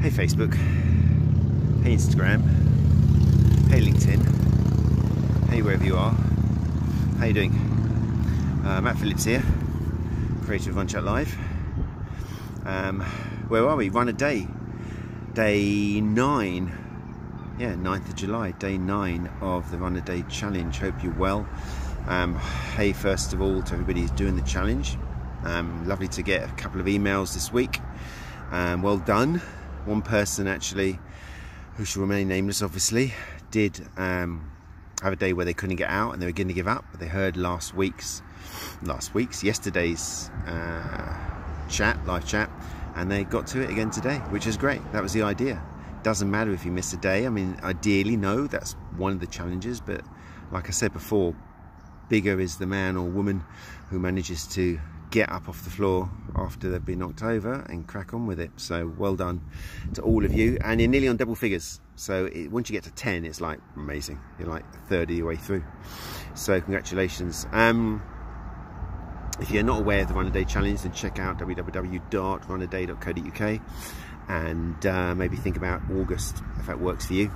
Hey Facebook, hey Instagram, hey LinkedIn, hey wherever you are, how you doing? Matt Phillips here, creator of Run Chat Live. Where are we? Run a day, day 9, yeah, 9th of July, day 9 of the Run a Day challenge. Hope you're well. Hey, first of all, to everybody who's doing the challenge, lovely to get a couple of emails this week. Well done. One person actually, who shall remain nameless obviously, did have a day where they couldn't get out and they were going to give up, but they heard yesterday's live chat, and they got to it again today, which is great. That was the idea. Doesn't matter if you miss a day. I mean, ideally, no, that's one of the challenges, but like I said before, bigger is the man or woman who manages to get up off the floor after they've been knocked over and crack on with it. So well done to all of you, and you're nearly on double figures. So once you get to 10, it's like amazing. You're like a third of your way through. So congratulations. If you're not aware of the Run a Day challenge, then check out www.runaday.co.uk and maybe think about August if that works for you.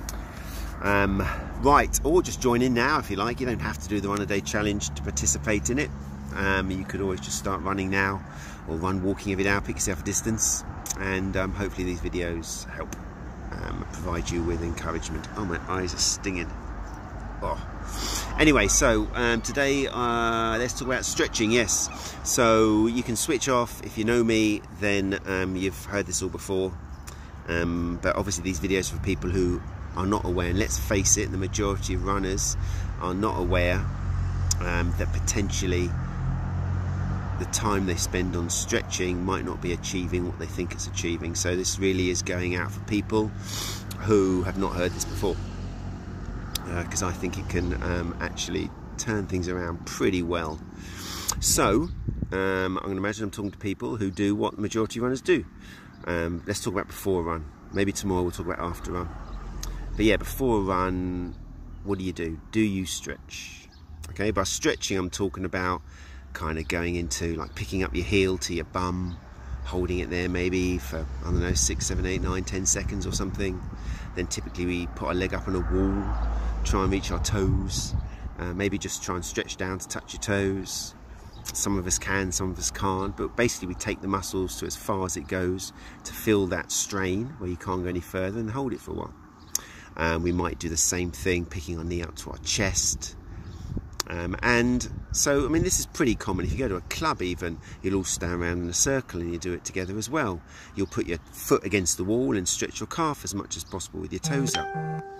Right, or just join in now if you like. You don't have to do the Run a Day challenge to participate in it. You could always just start running now, or run walking every day, pick yourself a distance, and hopefully these videos help provide you with encouragement. Oh, my eyes are stinging. Oh. Anyway, so today let's talk about stretching. Yes, so you can switch off. If you know me, then you've heard this all before, but obviously these videos are for people who are not aware, and let's face it, the majority of runners are not aware that potentially the time they spend on stretching might not be achieving what they think it's achieving. So this really is going out for people who have not heard this before, because I think it can actually turn things around pretty well. So I'm going to imagine I'm talking to people who do what the majority of runners do. Let's talk about before a run. Maybe tomorrow we'll talk about after a run. But yeah, before a run, what do? Do you stretch? Okay, by stretching I'm talking about kind of going into like picking up your heel to your bum, holding it there maybe for, I don't know, 6, 7, 8, 9, 10 seconds or something. Then typically we put our leg up on a wall, try and reach our toes, maybe just try and stretch down to touch your toes. Some of us can, some of us can't, but basically we take the muscles to as far as it goes to feel that strain where you can't go any further, and hold it for a while. We might do the same thing, picking our knee up to our chest. And so, I mean, this is pretty common. If you go to a club even, you'll all stand around in a circle and you do it together as well. You'll put your foot against the wall and stretch your calf as much as possible with your toes up.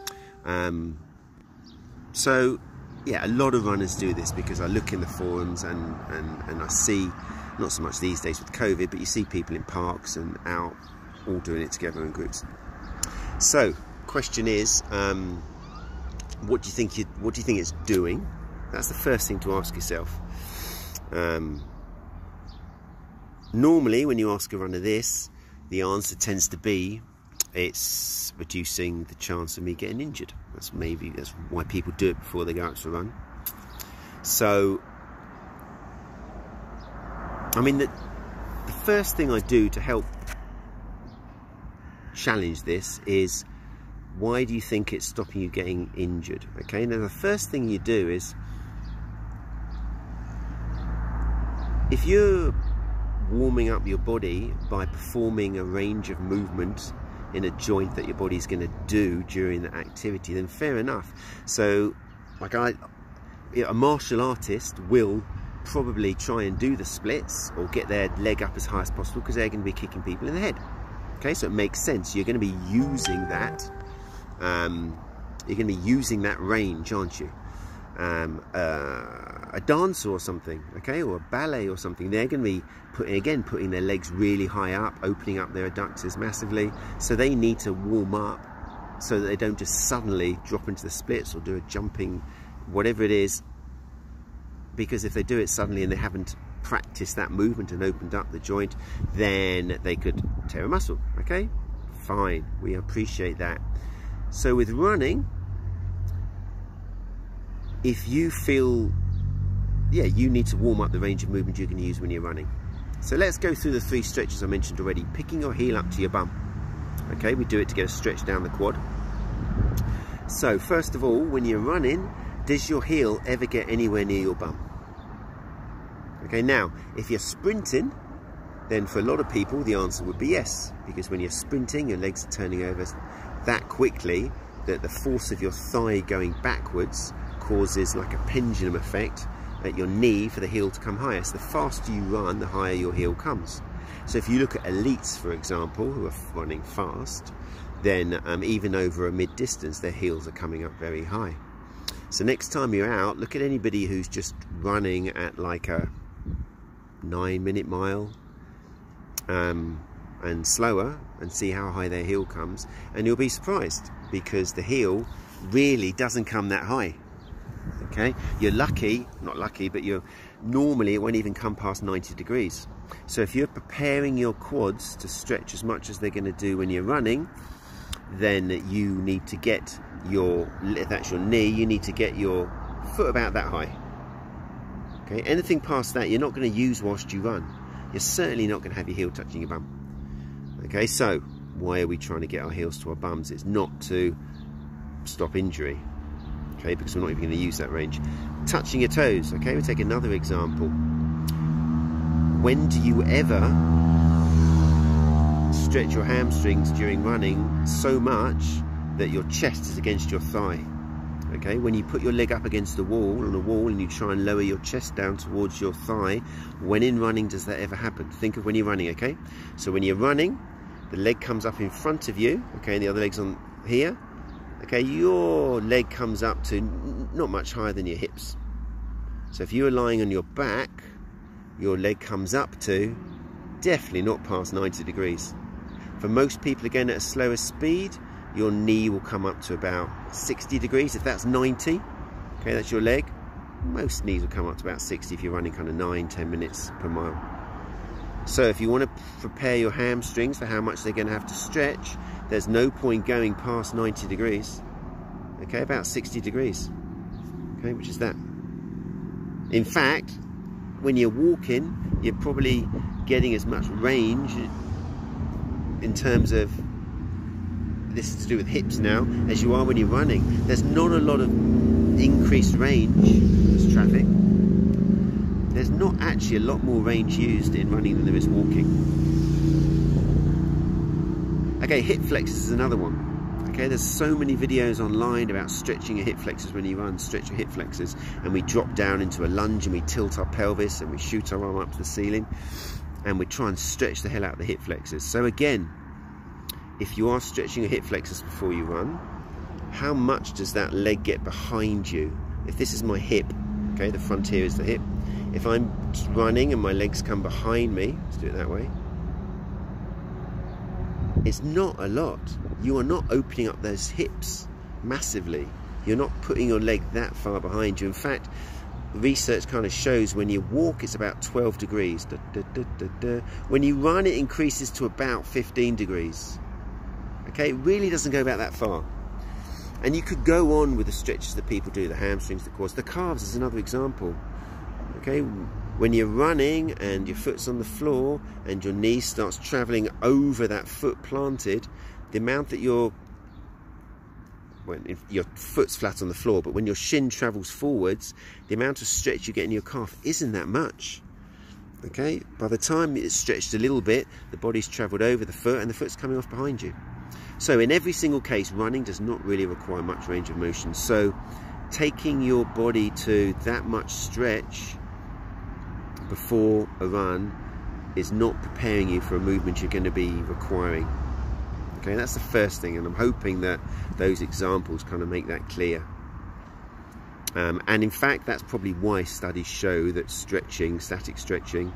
So, yeah, a lot of runners do this, because I look in the forums and I see, not so much these days with COVID, but you see people in parks and out all doing it together in groups. So, question is, what do you think it's doing? That's the first thing to ask yourself. Normally when you ask a runner this, the answer tends to be it's reducing the chance of me getting injured. That's why people do it before they go out for a run. So I mean, the first thing I do to help challenge this is, why do you think it's stopping you getting injured? Okay, now the first thing you do is, if you're warming up your body by performing a range of movement in a joint that your body's going to do during the activity, then fair enough. So like a martial artist will probably try and do the splits or get their leg up as high as possible, because they're going to be kicking people in the head. Okay, so it makes sense. You're going to be using that. You're going to be using that range, aren't you? A dancer or something, okay, or a ballet or something, they're going to be putting their legs really high up, opening up their adductors massively. So they need to warm up so that they don't just suddenly drop into the splits or do a jumping, whatever it is. Because if they do it suddenly and they haven't practiced that movement and opened up the joint, then they could tear a muscle. Okay, fine, we appreciate that. So with running, if you feel, yeah, you need to warm up the range of movement you can use when you're running. So let's go through the 3 stretches I mentioned already. Picking your heel up to your bum. Okay, we do it to get a stretch down the quad. So first of all, when you're running, does your heel ever get anywhere near your bum? Okay, now if you're sprinting, then for a lot of people the answer would be yes, because when you're sprinting your legs are turning over that quickly that the force of your thigh going backwards causes like a pendulum effect at your knee for the heel to come higher. So the faster you run, the higher your heel comes. So if you look at elites, for example, who are running fast, then even over a mid-distance their heels are coming up very high. So next time you're out, look at anybody who's just running at like a 9-minute mile and slower, and see how high their heel comes, and you'll be surprised, because the heel really doesn't come that high. Okay, you're lucky, not lucky, but you're normally it won't even come past 90 degrees. So if you're preparing your quads to stretch as much as they're going to do when you're running, then you need to get your, if that's your knee, you need to get your foot about that high. Okay, anything past that you're not going to use whilst you run. You're certainly not going to have your heel touching your bum. Okay, so why are we trying to get our heels to our bums? It's not to stop injury, okay, because we're not even going to use that range. Touching your toes, okay, we'll take another example. When do you ever stretch your hamstrings during running so much that your chest is against your thigh? Okay, when you put your leg up against the wall, on a wall, and you try and lower your chest down towards your thigh, when in running does that ever happen? Think of when you're running, okay? So when you're running, the leg comes up in front of you, okay, and the other leg's on here, okay, your leg comes up to not much higher than your hips. So if you are lying on your back, your leg comes up to definitely not past 90 degrees. For most people, again, at a slower speed, your knee will come up to about 60 degrees. If that's 90, okay, that's your leg. Most knees will come up to about 60 if you're running kind of 9-10 minutes per mile. So if you want to prepare your hamstrings for how much they're going to have to stretch, there's no point going past 90 degrees. Okay, about 60 degrees. Okay, which is that. In fact, when you're walking, you're probably getting as much range in terms of, this is to do with hips now, as you are when you're running. There's not a lot of increased range. There's traffic. There's not actually a lot more range used in running than there is walking. Okay, hip flexors is another one. Okay, there's so many videos online about stretching your hip flexors when you run. Stretch your hip flexors, and we drop down into a lunge and we tilt our pelvis and we shoot our arm up to the ceiling and we try and stretch the hell out of the hip flexors. So again, if you are stretching your hip flexors before you run, how much does that leg get behind you? If this is my hip, okay, the front here is the hip. If I'm running and my legs come behind me, let's do it that way, it's not a lot. You are not opening up those hips massively. You're not putting your leg that far behind you. In fact, research kind of shows when you walk it's about 12 degrees. When you run it increases to about 15 degrees. Okay, it really doesn't go about that far. And you could go on with the stretches that people do, the hamstrings, the quads, the calves is another example. Okay, when you're running and your foot's on the floor and your knee starts traveling over that foot planted, the amount that your foot's flat on the floor, but when your shin travels forwards, the amount of stretch you get in your calf isn't that much. Okay, by the time it's stretched a little bit, the body's traveled over the foot and the foot's coming off behind you. So in every single case, running does not really require much range of motion. So taking your body to that much stretch before a run is not preparing you for a movement you're going to be requiring. Okay, that's the first thing, and I'm hoping that those examples kind of make that clear. And in fact, that's probably why studies show that stretching, static stretching,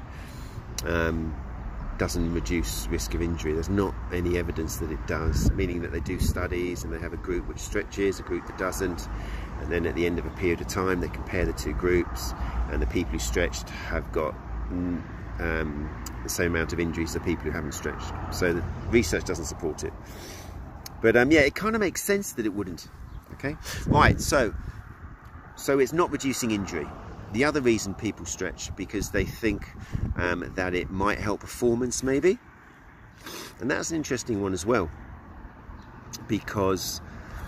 doesn't reduce risk of injury. There's not any evidence that it does, meaning that they do studies and they have a group which stretches, a group that doesn't, and then at the end of a period of time they compare the two groups, and the people who stretched have got the same amount of injuries as the people who haven't stretched. So the research doesn't support it. But yeah, it kind of makes sense that it wouldn't. Okay, right, so it's not reducing injury. The other reason people stretch, because they think that it might help performance maybe, and that's an interesting one as well. because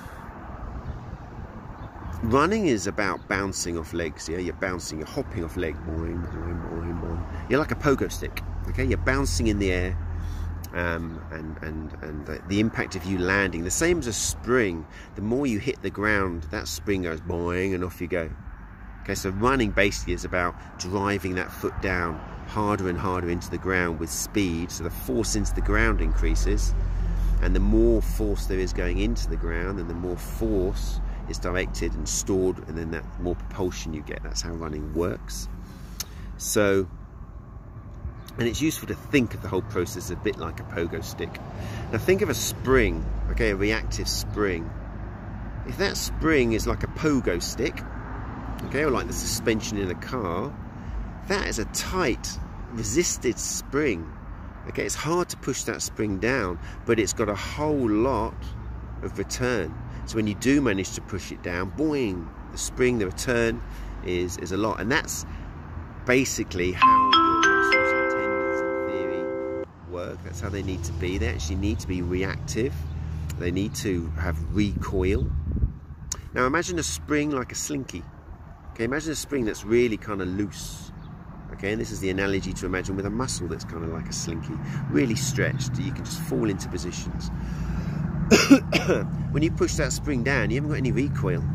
running is about bouncing off legs. Yeah, you're bouncing, you're hopping off leg, boing, boing, boing, boing. You're like a pogo stick. Okay, you're bouncing in the air, and the impact of you landing, the same as a spring. The more you hit the ground, that spring goes boing, and off you go. Okay, so running basically is about driving that foot down harder and harder into the ground with speed, so the force into the ground increases, and the more force there is going into the ground, and the more force is directed and stored, and then that more propulsion you get. That's how running works. So, and it's useful to think of the whole process a bit like a pogo stick. Now think of a spring, okay, a reactive spring. If that spring is like a pogo stick, okay, or like the suspension in a car, that is a tight, resisted spring. Okay, it's hard to push that spring down, but it's got a whole lot of return. So when you do manage to push it down, boing, the spring, the return is a lot. And that's basically how your muscles and tendons in theory work. That's how they need to be. They actually need to be reactive. They need to have recoil. Now imagine a spring like a slinky. Okay, imagine a spring that's really kind of loose. Okay, and this is the analogy to imagine with a muscle that's kind of like a slinky, really stretched. You can just fall into positions. When you push that spring down, you haven't got any recoil.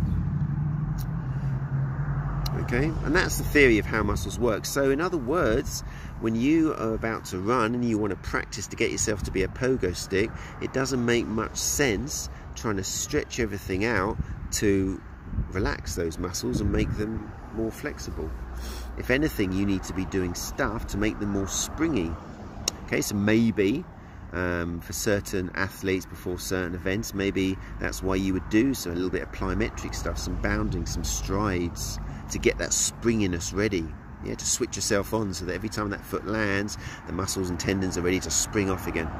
Okay, and that's the theory of how muscles work. So in other words, when you are about to run and you want to practice to get yourself to be a pogo stick, it doesn't make much sense trying to stretch everything out to relax those muscles and make them more flexible. If anything, you need to be doing stuff to make them more springy. Okay, so maybe for certain athletes before certain events, maybe that's why you would do so, a little bit of plyometric stuff, some bounding, some strides to get that springiness ready. Yeah, to switch yourself on so that every time that foot lands, the muscles and tendons are ready to spring off again.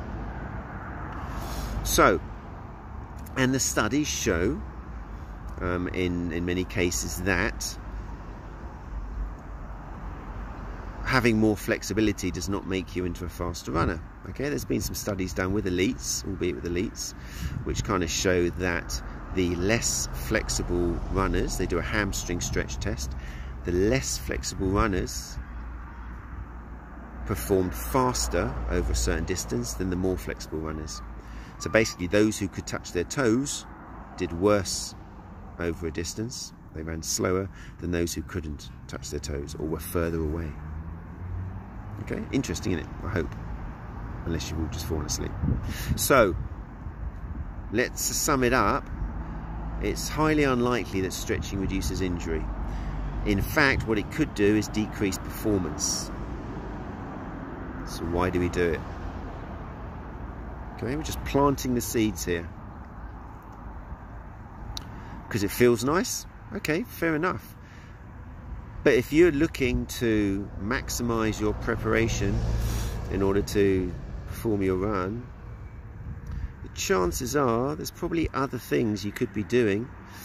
So, and the studies show in many cases that having more flexibility does not make you into a faster runner. Okay, there's been some studies done with elites, albeit with elites, which kind of show that the less flexible runners, they do a hamstring stretch test, the less flexible runners performed faster over a certain distance than the more flexible runners. So basically those who could touch their toes did worse over a distance. They ran slower than those who couldn't touch their toes or were further away. Okay, interesting, isn't it? I hope, unless you've all just fallen asleep. So let's sum it up. It's highly unlikely that stretching reduces injury. In fact, what it could do is decrease performance. So why do we do it? Okay, we're just planting the seeds here. Because it feels nice? Okay, fair enough. But if you're looking to maximize your preparation in order to perform your run, the chances are there's probably other things you could be doing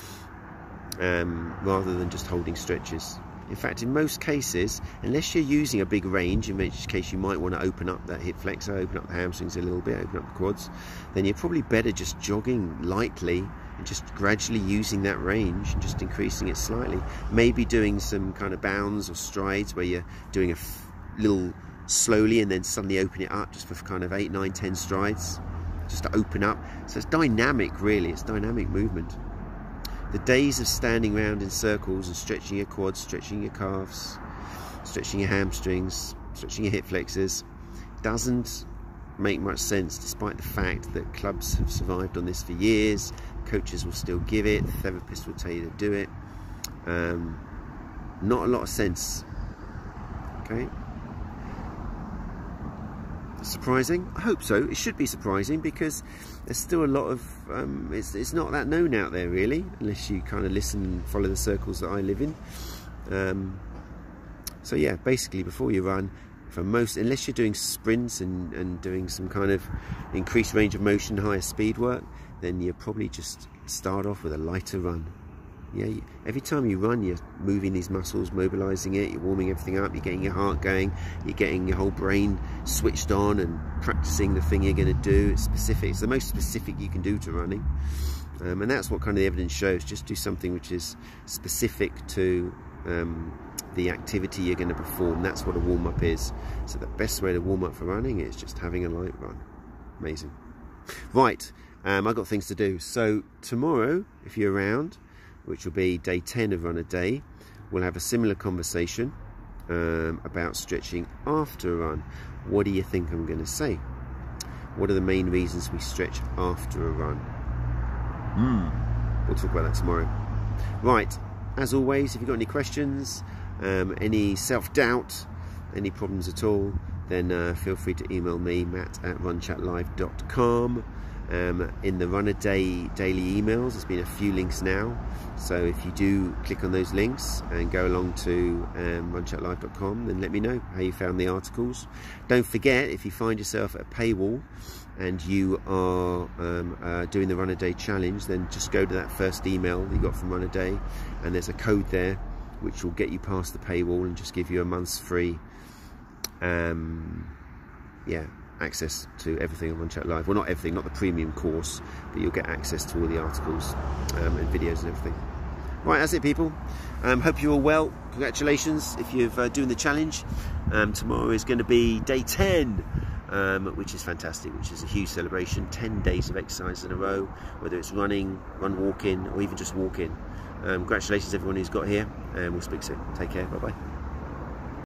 rather than just holding stretches. In fact, in most cases, unless you're using a big range, in which case you might want to open up that hip flexor, open up the hamstrings a little bit, open up the quads, then you're probably better just jogging lightly and just gradually using that range and just increasing it slightly. Maybe doing some kind of bounds or strides where you're doing a little slowly and then suddenly open it up just for kind of 8, 9, 10 strides, just to open up. So it's dynamic, really. It's dynamic movement. The days of standing around in circles and stretching your quads, stretching your calves, stretching your hamstrings, stretching your hip flexors doesn't make much sense, despite the fact that clubs have survived on this for years. Coaches will still give it, therapists will tell you to do it. Not a lot of sense. Okay. Surprising? I hope so. It should be surprising because there's still a lot of it's not that known out there, really, unless you kind of listen and follow the circles that I live in. So yeah, basically before you run, for most, unless you're doing sprints and doing some kind of increased range of motion, higher speed work, then you probably just start off with a lighter run. Yeah, every time you run, you're moving these muscles, mobilizing it, you're warming everything up, you're getting your heart going, you're getting your whole brain switched on and practicing the thing you're going to do. It's specific. It's the most specific you can do to running. And that's what kind of the evidence shows. Just do something which is specific to the activity you're going to perform. That's what a warm-up is. So the best way to warm up for running is just having a light run. Amazing. Right, I've got things to do. So tomorrow, if you're around, which will be day 10 of Run a Day, we'll have a similar conversation about stretching after a run. What do you think I'm going to say? What are the main reasons we stretch after a run? We'll talk about that tomorrow. Right, as always, if you've got any questions, any self-doubt, any problems at all, then feel free to email me, matt@runchatlive.com. In the Run a Day daily emails, there's been a few links now, so if you do click on those links and go along to runchatlive.com, then let me know how you found the articles. Don't forget, if you find yourself at a paywall and you are doing the Run a Day challenge, then just go to that first email that you got from Run a Day, and there's a code there which will get you past the paywall and just give you a month's free access to everything on Run Chat Live. Well, not everything, not the premium course, but you'll get access to all the articles and videos and everything. Right, that's it, people. Hope you're all well. Congratulations if you're doing the challenge. Tomorrow is going to be day 10, which is fantastic, which is a huge celebration. 10 days of exercise in a row, whether it's running, walking, or even just walking. Congratulations everyone who's got here, and we'll speak soon. Take care. Bye-bye.